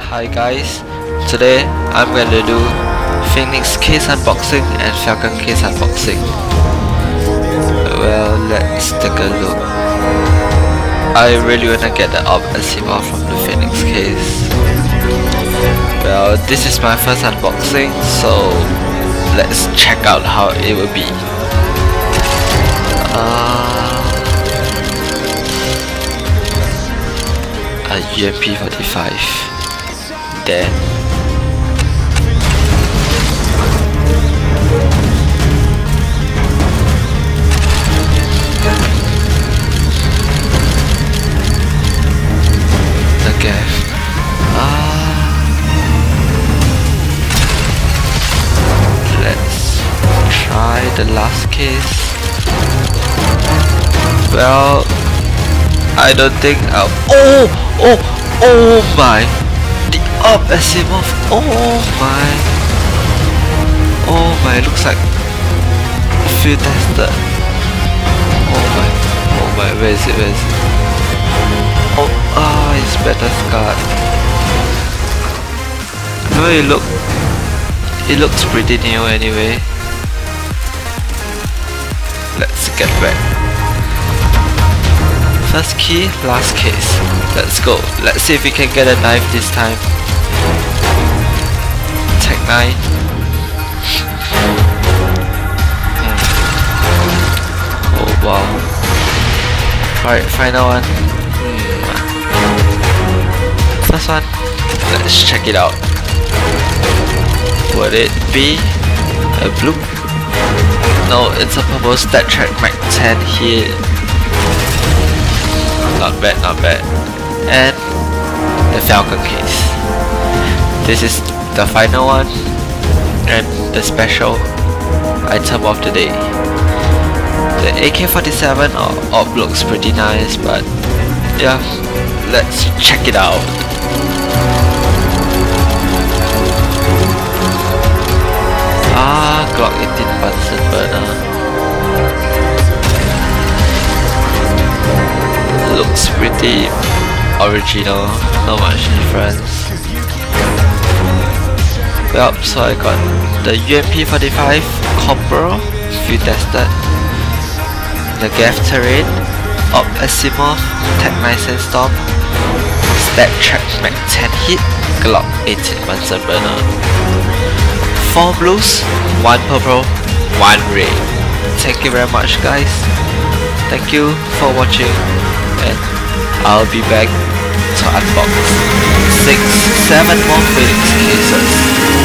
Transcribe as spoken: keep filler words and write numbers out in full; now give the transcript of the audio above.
Hi guys, today I'm gonna do Phoenix case unboxing and Falcon case unboxing. Well, let's take a look. I really wanna get the Orb Asimov from the Phoenix case. Well, this is my first unboxing, so let's check out how it will be. Uh, a U M P forty-five. There. Okay. Ah. Let's try the last case. Well, I don't think I'll. Oh, oh, oh my! The Orb Asimov. Oh my! Oh my! Looks like field tested. Oh my! Oh my! Where is it? Where is it? Oh ah! It's better scarred. No, it look. It looks pretty new anyway. Let's get back. First key, last case. Let's go. Let's see if we can get a knife this time. Tech nine. Hmm. Oh wow. Alright, final one. Hmm. First one. Let's check it out. Would it be a blue? No, it's a purple StatTrak Mag ten here. Not bad, not bad. And the Falcon case. This is the final one and the special item of the day. The A K forty-seven or Orb looks pretty nice, but yeah, let's check it out. Ah, Glock eighteen Bunsen burner. Looks pretty original, not much difference. Well, so I got the U M P forty-five Cobra, field tested, the Gav Terrain, Orb Asimov, Tech nine Sandstorm, StatTrak Mag ten hit, Glock eighteen Bunsen burner. Four blues, one purple, one red. Thank you very much guys. Thank you for watching. And I'll be back to unbox six, seven more Phoenix cases.